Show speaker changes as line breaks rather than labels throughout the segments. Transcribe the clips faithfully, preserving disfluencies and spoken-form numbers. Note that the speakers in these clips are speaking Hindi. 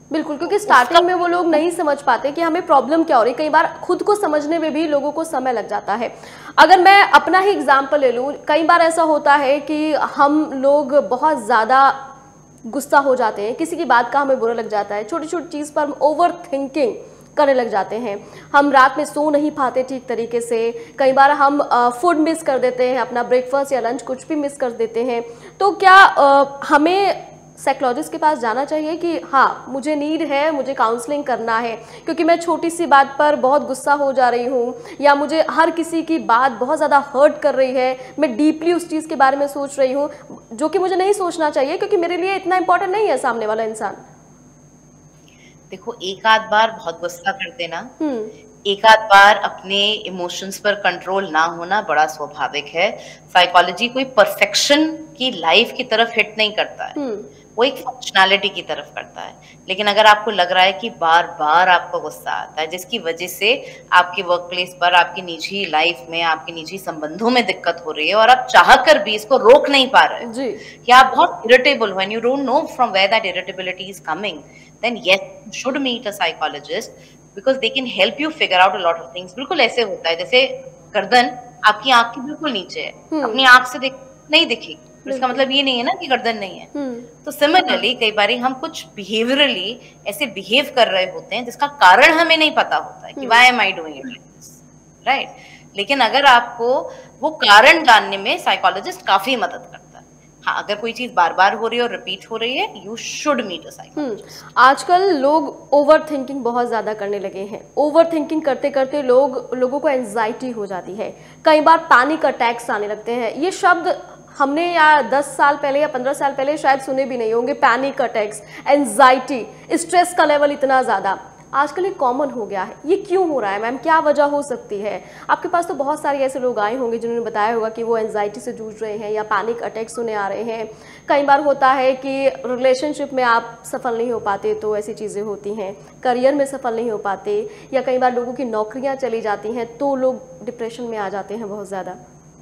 बिल्कुल, क्योंकि
उसका
स्टार्टिंग में वो लोग नहीं समझ पाते कि हमें प्रॉब्लम क्या हो रही है। कई बार खुद को समझने में भी लोगों को समय लग जाता है। अगर मैं अपना ही एग्जांपल ले लूँ, कई बार ऐसा होता है कि हम लोग बहुत ज़्यादा गुस्सा हो जाते हैं, किसी की बात का हमें बुरा लग जाता है, छोटी छोटी चीज़ पर हम ओवर थिंकिंग करने लग जाते हैं। हम रात में सो नहीं पाते ठीक तरीके से, कई बार हम फूड मिस कर देते हैं, अपना ब्रेकफास्ट या लंच कुछ भी मिस कर देते हैं। तो क्या अ, हमें साइकोलॉजिस्ट के पास जाना चाहिए कि हाँ मुझे नीड है, मुझे काउंसलिंग करना है क्योंकि मैं छोटी सी बात पर बहुत गुस्सा हो जा रही हूँ, या मुझे हर किसी की बात बहुत ज़्यादा हर्ट कर रही है, मैं डीपली उस चीज़ के बारे में सोच रही हूँ जो कि मुझे नहीं सोचना चाहिए क्योंकि मेरे लिए इतना इंपॉर्टेंट नहीं है सामने वाला इंसान।
देखो, एक आध बार बहुत गुस्सा कर देना,
हम्म।
एक आध बार अपने इमोशंस पर कंट्रोल ना होना बड़ा स्वाभाविक है। साइकोलॉजी कोई परफेक्शन की लाइफ की तरफ हिट नहीं करता है,
हम्म।
वो एक फंक्शनैलिटी की तरफ करता है। लेकिन अगर आपको लग रहा है कि बार बार आपको गुस्सा आता है जिसकी वजह से आपके वर्क प्लेस पर, आपकी निजी लाइफ में, आपके निजी संबंधों में दिक्कत हो रही है और आप चाह कर भी इसको रोक नहीं पा रहे हो,
जी।
या आप बहुत इरिटेबल हो and you don't know from where that irritability is coming, then yes you should meet a psychologist because they can help you figure out a lot of things. बिल्कुल ऐसे होता है जैसे गर्दन आपकी आंख के बिल्कुल नीचे है,
हम्म।
अपनी आंख से देख नहीं दिखेगी, तो इसका
बिल्कुल।
मतलब ये नहीं है ना कि गर्दन नहीं है।
हम्म।
तो सिमिलरली कई बार हम कुछ बिहेवियरली ऐसे बिहेव कर रहे होते हैं जिसका कारण हमें नहीं पता होता है कि
hmm.
Why am I doing it like this, right. लेकिन अगर आपको वो कारण जानने में साइकोलॉजिस्ट काफी मदद करता है। हाँ, अगर कोई चीज बार बार हो रही है और रिपीट हो रही है, you should meet a
hmm.
Psychologist.
आजकल लोग ओवर थिंकिंग बहुत ज़्यादा करने लगे हैं। ओवर थिंकिंग करते करते लोग लोगों को एंजाइटी हो जाती है, कई बार पैनिक अटैक्स आने लगते हैं। ये शब्द हमने या दस साल पहले या पंद्रह साल पहले शायद सुने भी नहीं होंगे। पैनिक अटैक्स, एंजाइटी, स्ट्रेस का लेवल इतना ज़्यादा आजकल ये कॉमन हो गया है। ये क्यों हो रहा है मैम, क्या वजह हो सकती है? आपके पास तो बहुत सारे ऐसे लोग आए होंगे जिन्होंने बताया होगा कि वो एंजाइटी से जूझ रहे हैं या पैनिक अटैक्स उन्हें आ रहे हैं। कई बार होता है कि रिलेशनशिप में आप सफल नहीं हो पाते तो ऐसी चीज़ें होती हैं, करियर में सफल नहीं हो पाते, या कई बार लोगों की नौकरियां चली जाती हैं तो लोग डिप्रेशन में आ जाते हैं बहुत ज़्यादा।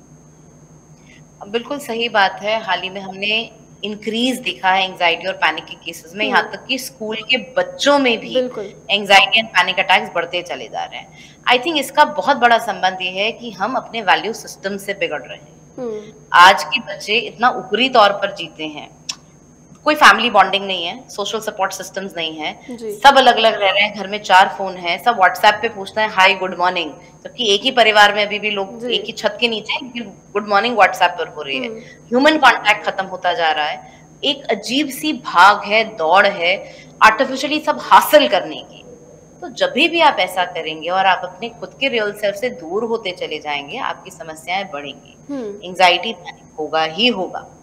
बिल्कुल सही बात है। हाल ही में हमने इंक्रीज देखा है एंजाइटी और पैनिक के केसेस में, यहाँ तक कि स्कूल के बच्चों में भी
बिल्कुल।
एंजाइटी एंड पैनिक अटैक्स बढ़ते चले जा रहे हैं। आई थिंक इसका बहुत बड़ा संबंध ये है कि हम अपने वैल्यू सिस्टम से बिगड़ रहे हैं।
हम्म।
आज के बच्चे इतना ऊपरी तौर पर जीते हैं, कोई फैमिली बॉन्डिंग नहीं है, सोशल सपोर्ट सिस्टम्स नहीं है,
जी।
सब अलग अलग रह रहे हैं, घर में चार फोन है, सब व्हाट्सएप पे पूछते हैं हाय गुड मॉर्निंग, जबकि एक ही परिवार में अभी भी लोग
जी।
एक ही छत के नीचे गुड मॉर्निंग व्हाट्सएप पर हो रही है।
हम्म।
ह्यूमन कांटेक्ट खत्म होता जा रहा है। एक अजीब सी भाग है, दौड़ है आर्टिफिशियली सब हासिल करने की। तो जब भी आप ऐसा करेंगे और आप अपने खुद के रियल सेल्फ से दूर होते चले जाएंगे, आपकी समस्याएं बढ़ेंगी,
हम्म।
एंजाइटी होगा ही होगा।